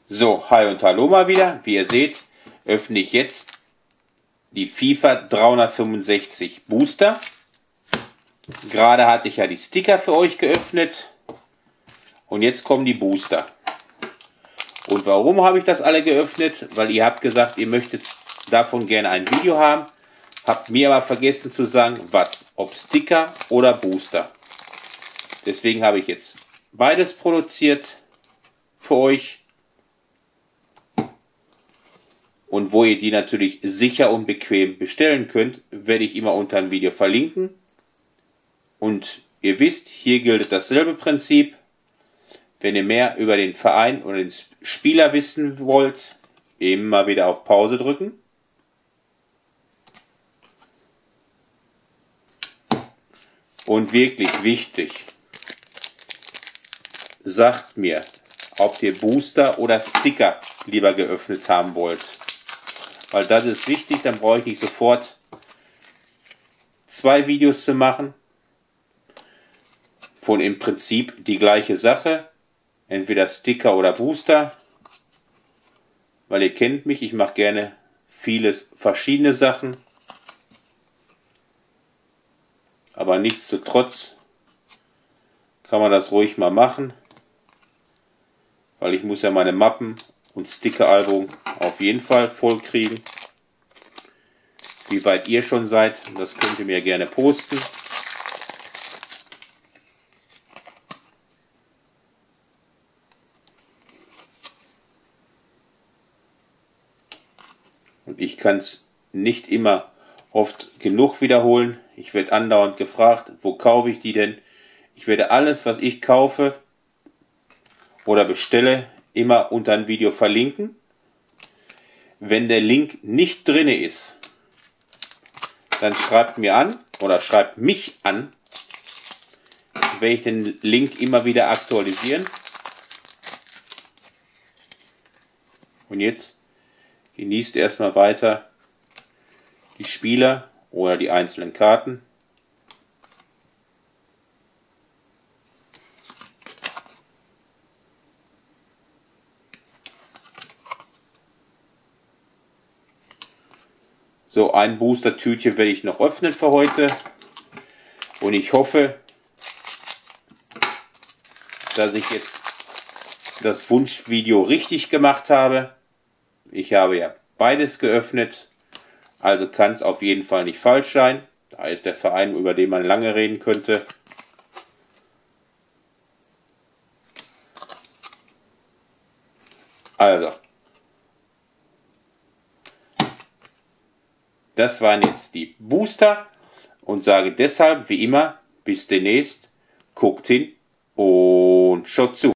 So, hi und hallo mal wieder. Wie ihr seht, öffne ich jetzt die FIFA 365 Booster. Gerade hatte ich ja die Sticker für euch geöffnet. Und jetzt kommen die Booster. Und warum habe ich das alle geöffnet? Weil ihr habt gesagt, ihr möchtet davon gerne ein Video haben. Habt mir aber vergessen zu sagen, was. Ob Sticker oder Booster. Deswegen habe ich jetzt beides produziert für euch. Und wo ihr die natürlich sicher und bequem bestellen könnt, werde ich immer unter dem Video verlinken. Und ihr wisst, hier gilt dasselbe Prinzip. Wenn ihr mehr über den Verein oder den Spieler wissen wollt, immer wieder auf Pause drücken. Und wirklich wichtig, sagt mir, ob ihr Booster oder Sticker lieber geöffnet haben wollt. Weil das ist wichtig, dann brauche ich nicht sofort 2 Videos zu machen. Von im Prinzip die gleiche Sache. Entweder Sticker oder Booster. Weil ihr kennt mich, ich mache gerne vieles verschiedene Sachen. Aber nichtsdestotrotz kann man das ruhig mal machen. Weil ich muss ja meine Mappen und Sticker-Album auf jeden Fall voll kriegen. Wie weit ihr schon seid, das könnt ihr mir gerne posten. Und ich kann es nicht immer oft genug wiederholen. Ich werde andauernd gefragt, wo kaufe ich die denn? Ich werde alles, was ich kaufe oder bestelle, immer unter ein Video verlinken. Wenn der Link nicht drin ist, dann schreibt mir an oder schreibt mich an, werde ich den Link immer wieder aktualisieren. Und jetzt genießt erstmal weiter die Spieler oder die einzelnen Karten. So, ein Booster-Tütchen werde ich noch öffnen für heute. Und ich hoffe, dass ich jetzt das Wunschvideo richtig gemacht habe. Ich habe ja beides geöffnet. Also kann es auf jeden Fall nicht falsch sein. Da ist der Verein, über den man lange reden könnte. Also. Das waren jetzt die Booster und sage deshalb wie immer bis demnächst, guckt hin und schaut zu.